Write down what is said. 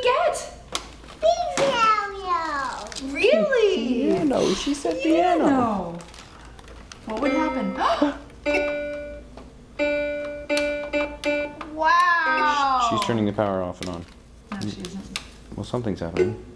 get? Pianyo. Really? Piano. She said piano. What would happen? Wow. She's turning the power off and on. No, she isn't. Well, something's happening.